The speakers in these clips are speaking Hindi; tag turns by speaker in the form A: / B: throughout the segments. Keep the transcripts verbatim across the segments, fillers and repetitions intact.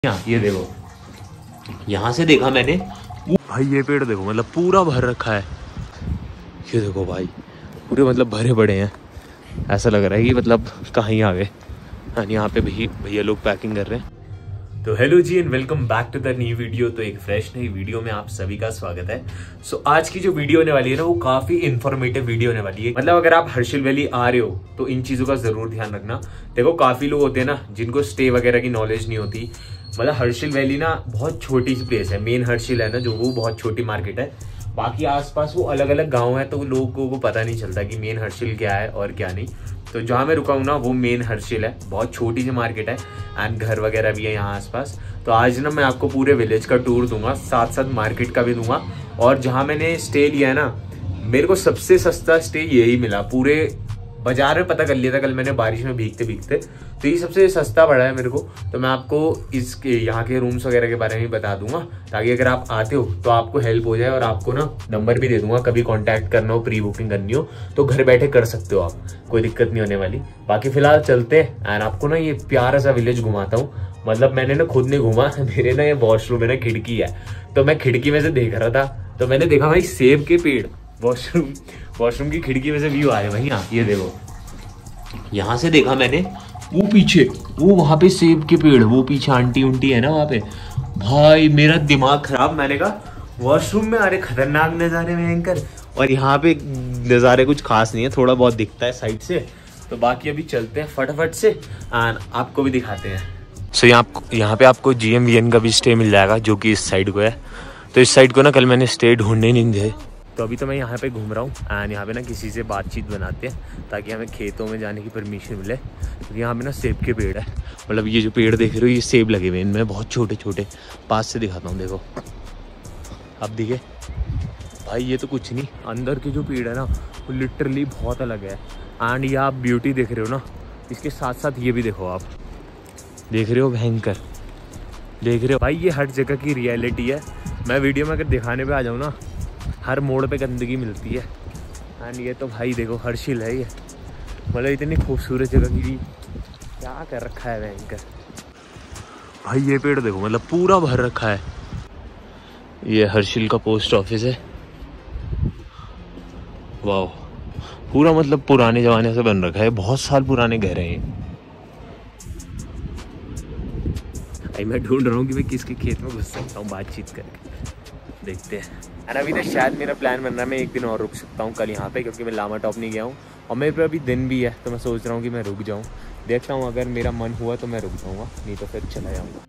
A: यहाँ ये देखो, यहाँ से देखा मैंने भाई, ये पेड़ देखो मतलब पूरा भर रखा है। ये देखो भाई, पूरे मतलब भरे पड़े हैं। ऐसा लग रहा है कि मतलब कहीं आ गए। हाँ, यहाँ पे भी भैया लोग पैकिंग कर रहे हैं। तो हेलो जी and welcome back to the new video. तो एक फ्रेश नई वीडियो में आप सभी का स्वागत है। सो so, आज की जो वीडियो होने वाली है ना, वो काफी इन्फॉर्मेटिव वीडियो होने वाली है। मतलब अगर आप हर्षिल वैली आ रहे हो तो इन चीजों का जरूर ध्यान रखना। देखो, काफी लोग होते हैं ना जिनको स्टे वगैरह की नॉलेज नहीं होती। मतलब हर्षिल वैली ना बहुत छोटी सी प्लेस है। मेन हर्षिल है ना जो, वो बहुत छोटी मार्केट है। बाकी आसपास वो अलग अलग गाँव है, तो लोगों को पता नहीं चलता कि मेन हर्षिल क्या है और क्या नहीं। तो जहाँ मैं रुका हूँ ना, वो मेन हर्षिल है। बहुत छोटी सी मार्केट है एंड घर वगैरह भी है यहाँ आसपास। तो आज ना मैं आपको पूरे विलेज का टूर दूंगा, साथ साथ मार्केट का भी दूंगा। और जहाँ मैंने स्टे लिया है ना, मेरे को सबसे सस्ता स्टे यही मिला। पूरे बाजार में पता कर लिया था कल मैंने बारिश में भीगते भीगते, तो ये सबसे सस्ता पड़ा है मेरे को। तो मैं आपको इसके यहाँ के रूम्स वगैरह के बारे में बता दूंगा, ताकि अगर आप आते हो तो आपको हेल्प हो जाए। और आपको ना नंबर भी दे दूंगा, कभी कांटेक्ट करना हो, प्री बुकिंग करनी हो तो घर बैठे कर सकते हो आप, कोई दिक्कत नहीं होने वाली। बाकी फिलहाल चलते हैं एंड आपको ना ये प्यारा सा विलेज घुमाता हूँ। मतलब मैंने ना खुद नहीं घूमा, मेरे ना ये वॉशरूम है ना, खिड़की है, तो मैं खिड़की में से देख रहा था, तो मैंने देखा भाई सेब के पेड़। वॉशरूम वॉशरूम की खिड़की में से व्यू आ रहे भाई। यहाँ ये देखो, यहाँ से देखा मैंने, वो पीछे वो वहां पे सेब के पेड़, वो पीछे आंटी उंटी है ना वहां पे। भाई मेरा दिमाग खराब, मैंने कहा वॉशरूम में आ रहे खतरनाक नजारे में एंकर। और यहाँ पे नजारे कुछ खास नहीं है, थोड़ा बहुत दिखता है साइड से। तो बाकी अभी चलते हैं फटाफट से एंड आपको भी दिखाते हैं। सो so, यहाँ यहाँ पे आपको जी एम वी एन का भी स्टे मिल जाएगा, जो कि इस साइड को है। तो इस साइड को ना कल मैंने स्टे ढूंढने नहीं दिए, तो अभी तो मैं यहाँ पे घूम रहा हूँ एंड यहाँ पे ना किसी से बातचीत बनाते हैं ताकि हमें खेतों में जाने की परमिशन मिले। तो यहाँ पे ना सेब के पेड़ है। मतलब ये जो पेड़ देख रहे हो, ये सेब लगे हुए हैं इनमें, बहुत छोटे छोटे। पास से दिखाता हूँ, देखो अब दिखे भाई। ये तो कुछ नहीं, अंदर के जो पेड़ है ना वो लिटरली बहुत अलग है। एंड ये आप ब्यूटी देख रहे हो ना, इसके साथ साथ ये भी देखो, आप देख रहे हो, भयंकर देख रहे हो भाई। ये हर जगह की रियलिटी है। मैं वीडियो में अगर दिखाने पे आ जाऊँ ना, हर मोड़ पे गंदगी मिलती है। एंड ये तो भाई देखो हर्षिल है ये, मतलब इतनी खूबसूरत जगह की क्या कर रखा है भयंकर। भाई ये पेड़ देखो, मतलब पूरा भर रखा है। ये हर्षिल का पोस्ट ऑफिस है। वाह, पूरा मतलब पुराने जमाने से बन रखा है, बहुत साल पुराने घर हैं ये। मैं ढूंढ रहा हूँ कि मैं किसके खेत में घुस सकता हूँ बातचीत करके, देखते हैं। और अभी तो शायद मेरा प्लान बन रहा है मैं एक दिन और रुक सकता हूँ कल यहाँ पे, क्योंकि मैं लामा टॉप नहीं गया हूँ और मेरे पे अभी दिन भी है। तो मैं सोच रहा हूँ कि मैं रुक जाऊँ, देखता हूँ अगर मेरा मन हुआ तो मैं रुक जाऊँगा, नहीं तो फिर चला जाऊँगा।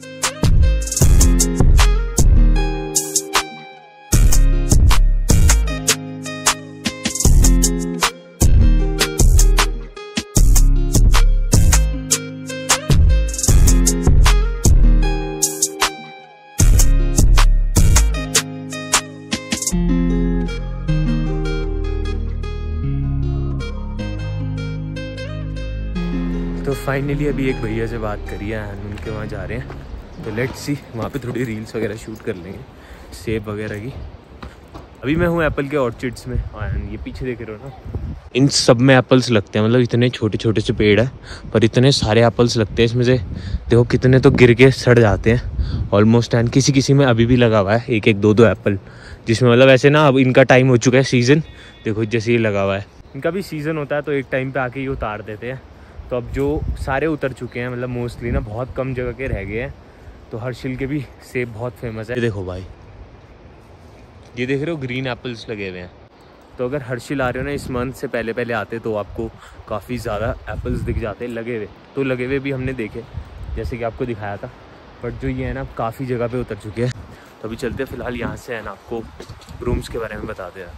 A: तो फाइनली अभी एक भैया से बात करी है, उनके वहाँ जा रहे हैं। तो लेट्स सी, वहाँ पे थोड़ी रील्स वगैरह शूट कर लेंगे सेब वगैरह की। अभी मैं हूँ एप्पल के ऑर्चिड्स में एंड ये पीछे देख रहे हो ना, इन सब में एप्पल्स लगते हैं। मतलब इतने छोटे छोटे से पेड़ है पर इतने सारे एप्पल्स लगते हैं इसमें से। देखो कितने तो गिर के सड़ जाते हैं ऑलमोस्ट। एंड किसी किसी में अभी भी लगा हुआ है एक एक दो दो एप्पल, जिसमें मतलब ऐसे ना अब इनका टाइम हो चुका है, सीज़न देखो जैसे ये लगा हुआ है। इनका भी सीज़न होता है तो एक टाइम पे आके ये उतार देते हैं। तो अब जो सारे उतर चुके हैं, मतलब मोस्टली ना, बहुत कम जगह के रह गए हैं। तो हर्षिल के भी सेब बहुत फेमस है। ये देखो भाई, ये देख रहे हो ग्रीन एप्पल्स लगे हुए हैं। तो अगर हर्षिल आ रहे हो ना इस मंथ से पहले पहले आते तो आपको काफ़ी ज़्यादा एप्पल्स दिख जाते हैं लगे हुए। तो लगे हुए भी हमने देखे, जैसे कि आपको दिखाया था। बट जो ये है ना काफ़ी जगह पे उतर चुके हैं। तो अभी चलते फिलहाल यहाँ से है ना, आपको रूम्स के बारे में बताते हैं।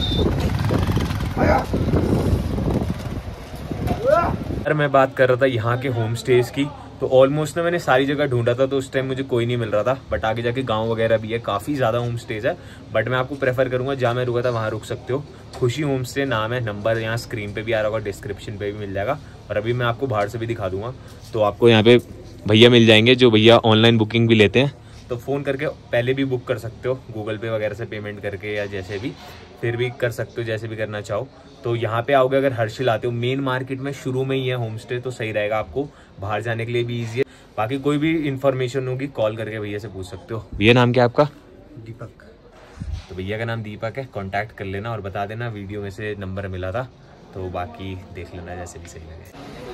A: अगर मैं बात कर रहा था यहाँ के होम स्टेज की, तो ऑलमोस्ट ना मैंने सारी जगह ढूंढा था, तो उस टाइम मुझे कोई नहीं मिल रहा था। बट आगे जाके गांव वगैरह भी है, काफ़ी ज़्यादा होम स्टेज है। बट मैं आपको प्रेफर करूँगा जहाँ मैं रुका था वहाँ रुक सकते हो। खुशी होम स्टे नाम है, नंबर यहाँ स्क्रीन पे भी आ रहा होगा, डिस्क्रिप्शन पे भी मिल जाएगा। और अभी मैं आपको बाहर से भी दिखा दूंगा। तो आपको यहाँ पे भैया मिल जाएंगे जो भैया ऑनलाइन बुकिंग भी लेते हैं। तो फ़ोन करके पहले भी बुक कर सकते हो, गूगल पे वगैरह से पेमेंट करके या जैसे भी। फिर भी कर सकते हो जैसे भी करना चाहो। तो यहाँ पे आओगे, अगर हर्षिल आते हो, मेन मार्केट में शुरू में ही है होम स्टे, तो सही रहेगा, आपको बाहर जाने के लिए भी ईजी है। बाकी कोई भी इन्फॉर्मेशन होगी कॉल करके भैया से पूछ सकते हो। भैया नाम क्या आपका?
B: दीपक।
A: तो भैया का नाम दीपक है, कांटेक्ट कर लेना और बता देना, वीडियो में से नंबर मिला था, तो बाकी देख लेना जैसे भी सही लगे।